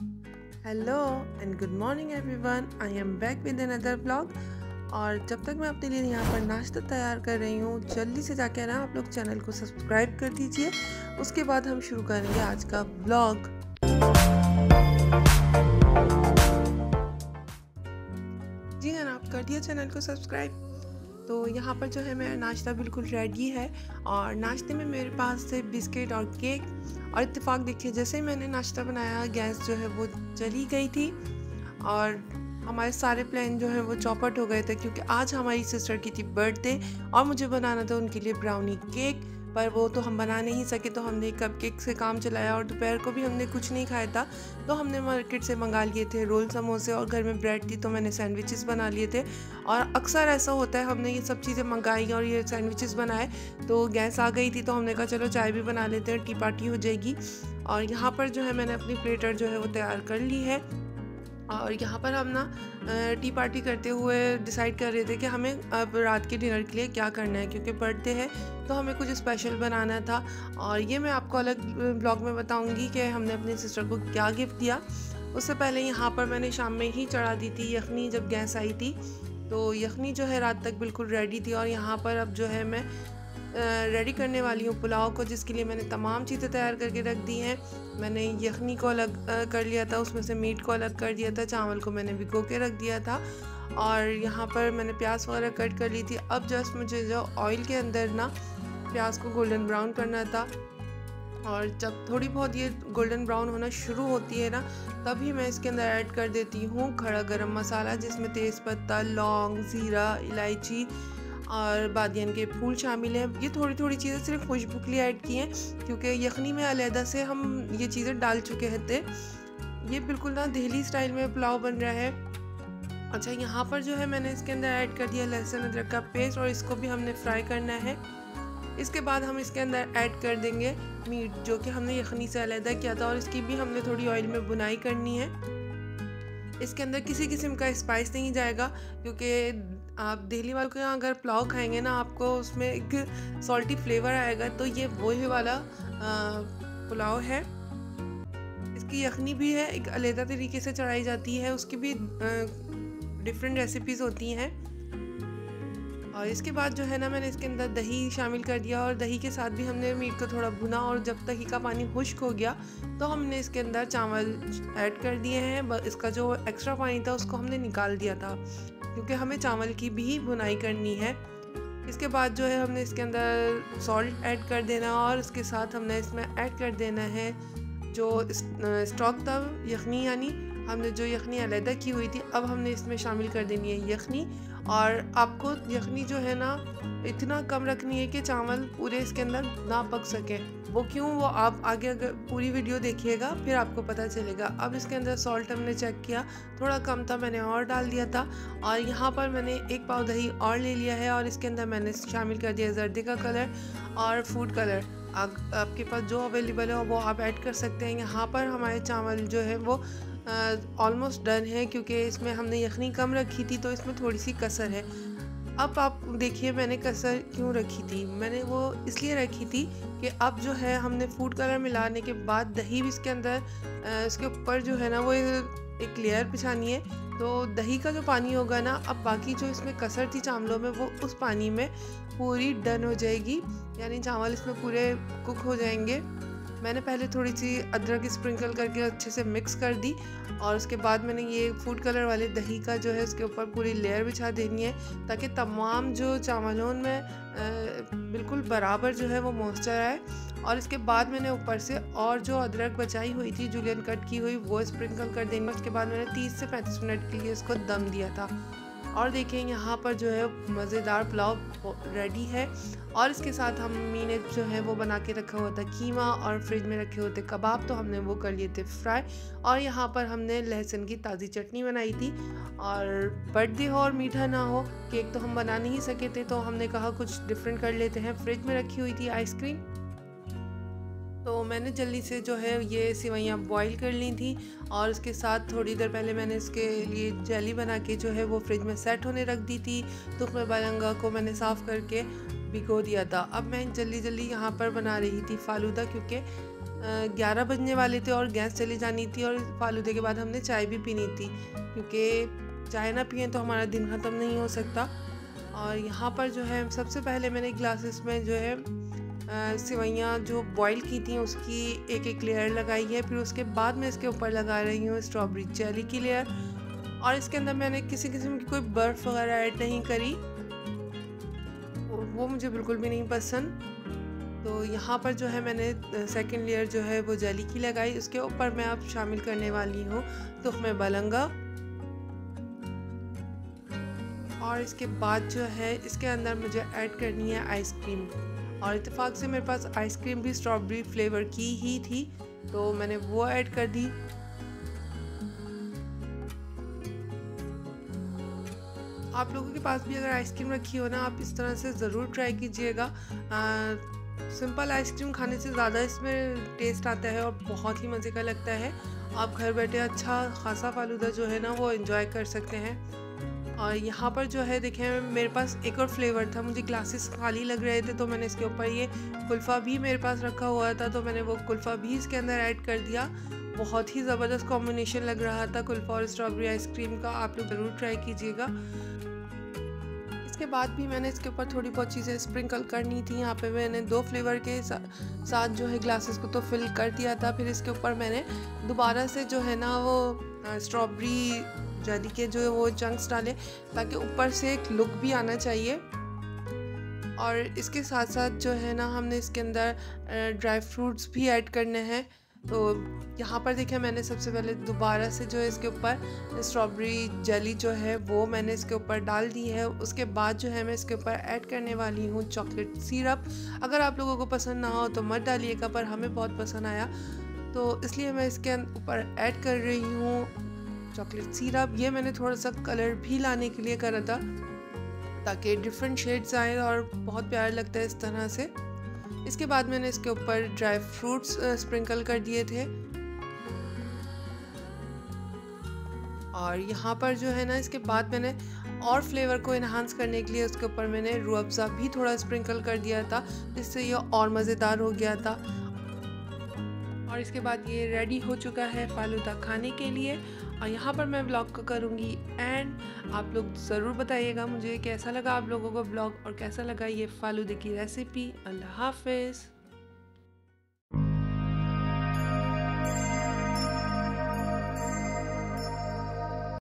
Hello and good morning everyone, I am back with another blog. और जब तक मैं अपने लिए यहाँ पर नाश्ता तैयार कर रही हूँ, जल्दी से जाके ना आप लोग चैनल को सब्सक्राइब कर दीजिए। उसके बाद हम शुरू करेंगे आज का ब्लॉग। जी हाँ, आप कर दिया चैनल को सब्सक्राइब। तो यहाँ पर जो है मेरा नाश्ता बिल्कुल रेडी है और नाश्ते में मेरे पास थे बिस्किट और केक। और इत्तेफाक देखिए, जैसे ही मैंने नाश्ता बनाया गैस जो है वो चली गई थी और हमारे सारे प्लान जो है वो चौपट हो गए थे, क्योंकि आज हमारी सिस्टर की थी बर्थडे और मुझे बनाना था उनके लिए ब्राउनी केक। पर वो तो हम बना नहीं सके, तो हमने कपकेक से काम चलाया और दोपहर को भी हमने कुछ नहीं खाया था, तो हमने मार्केट से मंगा लिए थे रोल समोसे और घर में ब्रेड थी तो मैंने सैंडविचेस बना लिए थे। और अक्सर ऐसा होता है, हमने ये सब चीज़ें मंगाई और ये सैंडविचेस बनाए तो गैस आ गई थी, तो हमने कहा चलो चाय भी बना लेते हैं, टी पार्टी हो जाएगी। और यहाँ पर जो है मैंने अपनी प्लेटर जो है वो तैयार कर ली है। और यहाँ पर हम ना टी पार्टी करते हुए डिसाइड कर रहे थे कि हमें अब रात के डिनर के लिए क्या करना है, क्योंकि बर्थडे है तो हमें कुछ स्पेशल बनाना था। और ये मैं आपको अलग ब्लॉग में बताऊंगी कि हमने अपनी सिस्टर को क्या गिफ्ट दिया। उससे पहले यहाँ पर मैंने शाम में ही चढ़ा दी थी यखनी, जब गैस आई थी तो यखनी जो है रात तक बिल्कुल रेडी थी। और यहाँ पर अब जो है मैं रेडी करने वाली हूँ पुलाव को, जिसके लिए मैंने तमाम चीज़ें तैयार करके रख दी हैं। मैंने यखनी को अलग कर लिया था, उसमें से मीट को अलग कर दिया था, चावल को मैंने भिगो के रख दिया था और यहाँ पर मैंने प्याज वगैरह कट कर ली थी। अब जस्ट मुझे जो ऑयल के अंदर ना प्याज को गोल्डन ब्राउन करना था, और जब थोड़ी बहुत ये गोल्डन ब्राउन होना शुरू होती है ना, तभी मैं इसके अंदर ऐड कर देती हूँ खड़ा गरम मसाला, जिसमें तेज़पत्ता, लौंग, ज़ीरा, इलायची और बादियान के फूल शामिल हैं। ये थोड़ी थोड़ी चीज़ें सिर्फ खुशबू के लिए ऐड की हैं, क्योंकि यखनी में अलहदा से हम ये चीज़ें डाल चुके थे। ये बिल्कुल ना दिल्ली स्टाइल में पुलाव बन रहा है। अच्छा, यहाँ पर जो है मैंने इसके अंदर ऐड कर दिया लहसुन अदरक का पेस्ट और इसको भी हमने फ्राई करना है। इसके बाद हम इसके अंदर ऐड कर देंगे मीट, जो कि हमने यखनी से अलहदा किया था, और इसकी भी हमने थोड़ी ऑयल में भुनाई करनी है। इसके अंदर किसी किस्म का स्पाइस नहीं जाएगा, क्योंकि आप दिल्ली वालों के यहाँ अगर पुलाव खाएंगे ना, आपको उसमें एक सॉल्टी फ्लेवर आएगा, तो ये वही वाला पुलाव है। इसकी यखनी भी है, एक अलग तरीके से चढ़ाई जाती है, उसकी भी डिफरेंट रेसिपीज़ होती हैं। और इसके बाद जो है ना, मैंने इसके अंदर दही शामिल कर दिया और दही के साथ भी हमने मीट को थोड़ा भुना, और जब दही का पानी खुश्क हो गया तो हमने इसके अंदर चावल ऐड कर दिए हैं। इसका जो एक्स्ट्रा पानी था उसको हमने निकाल दिया था, क्योंकि हमें चावल की भी भुनाई करनी है। इसके बाद जो है हमने इसके अंदर सॉल्ट ऐड कर देना, और इसके साथ हमने इसमें ऐड कर देना है जो स्टॉक था यखनी, यानी हमने जो यखनी अलहदा की हुई थी, अब हमने इसमें शामिल कर देनी है यखनी। और आपको यखनी जो है ना इतना कम रखनी है कि चावल पूरे इसके अंदर ना पक सके। वो क्यों, वो आप आगे अगर पूरी वीडियो देखिएगा फिर आपको पता चलेगा। अब इसके अंदर सॉल्ट हमने चेक किया, थोड़ा कम था, मैंने और डाल दिया था। और यहाँ पर मैंने एक पाव दही और ले लिया है और इसके अंदर मैंने शामिल कर दिया जर्दे का कलर और फूड कलर। आपके पास जो अवेलेबल है वो आप ऐड कर सकते हैं। यहाँ पर हमारे चावल जो है वो ऑलमोस्ट डन है, क्योंकि इसमें हमने यखनी कम रखी थी तो इसमें थोड़ी सी कसर है। अब आप देखिए मैंने कसर क्यों रखी थी, मैंने वो इसलिए रखी थी कि अब जो है हमने फूड कलर मिलाने के बाद दही भी इसके अंदर इसके ऊपर जो है ना वो एक लेयर बिछानी है। तो दही का जो पानी होगा ना, अब बाकी जो इसमें कसर थी चावलों में, वो उस पानी में पूरी डन हो जाएगी, यानी चावल इसमें पूरे कुक हो जाएंगे। मैंने पहले थोड़ी सी अदरक स्प्रिंकल करके अच्छे से मिक्स कर दी, और उसके बाद मैंने ये फूड कलर वाले दही का जो है उसके ऊपर पूरी लेयर बिछा देनी है, ताकि तमाम जो चावलों में बिल्कुल बराबर जो है वो मॉइस्चर आए। और इसके बाद मैंने ऊपर से और जो अदरक बचाई हुई थी जूलियन कट की हुई, वो स्प्रिंकल कर देंगे। उसके बाद मैंने 30 से 35 मिनट के लिए इसको दम दिया था। और देखें यहाँ पर जो है मज़ेदार पुलाव रेडी है। और इसके साथ मम्मी ने जो है वो बना के रखा हुआ था कीमा, और फ्रिज में रखे हुए थे कबाब, तो हमने वो कर लिए थे फ्राई। और यहाँ पर हमने लहसुन की ताज़ी चटनी बनाई थी। और बर्थडे हो और मीठा ना हो, केक तो हम बना नहीं सके थे, तो हमने कहा कुछ डिफरेंट कर लेते हैं। फ्रिज में रखी हुई थी आइसक्रीम, तो मैंने जल्दी से जो है ये सेवइयाँ बॉईल कर ली थी, और उसके साथ थोड़ी देर पहले मैंने इसके लिए जेली बना के जो है वो फ्रिज में सेट होने रख दी थी। तुख्म बारंगा को मैंने साफ़ करके भिगो दिया था। अब मैं जल्दी जल्दी यहाँ पर बना रही थी फालूदा, क्योंकि 11 बजने वाले थे और गैस चली जानी थी और फालूदे के बाद हमने चाय भी पीनी थी, क्योंकि चाय ना पिए तो हमारा दिन ख़त्म नहीं हो सकता। और यहाँ पर जो है सबसे पहले मैंने ग्लासेस में जो है सेवइयाँ जो बॉईल की थी उसकी एक एक लेयर लगाई है। फिर उसके बाद मैं इसके ऊपर लगा रही हूँ स्ट्रॉबेरी जेली की लेयर, और इसके अंदर मैंने किसी किस्म की कोई बर्फ़ वगैरह ऐड नहीं करी, वो मुझे बिल्कुल भी नहीं पसंद। तो यहाँ पर जो है मैंने सेकंड लेयर जो है वो जेली की लगाई। उसके ऊपर मैं अब शामिल करने वाली हूँ तुख्मे बलंगा, और इसके बाद जो है इसके अंदर मुझे ऐड करनी है आइसक्रीम। और इत्तेफाक से मेरे पास आइसक्रीम भी स्ट्रॉबेरी फ्लेवर की ही थी, तो मैंने वो ऐड कर दी। आप लोगों के पास भी अगर आइसक्रीम रखी हो ना, आप इस तरह से ज़रूर ट्राई कीजिएगा। सिंपल आइसक्रीम खाने से ज़्यादा इसमें टेस्ट आता है और बहुत ही मज़े का लगता है। आप घर बैठे अच्छा खासा फालूदा जो है ना वो एंजॉय कर सकते हैं। और यहाँ पर जो है देखें, मेरे पास एक और फ्लेवर था, मुझे ग्लासेस खाली लग रहे थे, तो मैंने इसके ऊपर ये कुल्फ़ा भी मेरे पास रखा हुआ था, तो मैंने वो कुल्फ़ा भी इसके अंदर ऐड कर दिया। बहुत ही ज़बरदस्त कॉम्बिनेशन लग रहा था कुल्फ़ा और स्ट्रॉबेरी आइसक्रीम का, आप लोग ज़रूर ट्राई कीजिएगा। इसके बाद भी मैंने इसके ऊपर थोड़ी बहुत चीज़ें स्प्रिंकल करनी थी। यहाँ पे मैंने 2 फ्लेवर के साथ जो है ग्लासेस को तो फिल कर दिया था। फिर इसके ऊपर मैंने दोबारा से जो है ना वो स्ट्रॉबेरी जेली के जो वो चंक्स डाले, ताकि ऊपर से एक लुक भी आना चाहिए। और इसके साथ साथ जो है ना हमने इसके अंदर ड्राई फ्रूट्स भी ऐड करने हैं। तो यहाँ पर देखिए मैंने सबसे पहले दोबारा से जो है इसके ऊपर स्ट्रॉबेरी जेली जो है वो मैंने इसके ऊपर डाल दी है। उसके बाद जो है मैं इसके ऊपर ऐड करने वाली हूँ चॉकलेट सिरप। अगर आप लोगों को पसंद ना हो तो मत डालिएगा, पर हमें बहुत पसंद आया तो इसलिए मैं इसके ऊपर ऐड कर रही हूँ चॉकलेट सिरप। ये मैंने थोड़ा सा कलर भी लाने के लिए करा था, ताकि डिफरेंट शेड्स आए और बहुत प्यारा लगता है इस तरह से। इसके बाद मैंने इसके ऊपर ड्राई फ्रूट्स स्प्रिंकल कर दिए थे। और यहाँ पर जो है ना इसके बाद मैंने और फ्लेवर को इन्हांस करने के लिए उसके ऊपर मैंने रूह अफ़ज़ा भी थोड़ा स्प्रिंकल कर दिया था, जिससे ये और मज़ेदार हो गया था। और इसके बाद ये रेडी हो चुका है फालूदा खाने के लिए। और यहाँ पर मैं ब्लॉग को करूँगी एंड आप लोग ज़रूर बताइएगा मुझे कैसा लगा आप लोगों को ब्लॉग, और कैसा लगा ये फालूदे की रेसिपी। अल्लाह हाफ़िज़।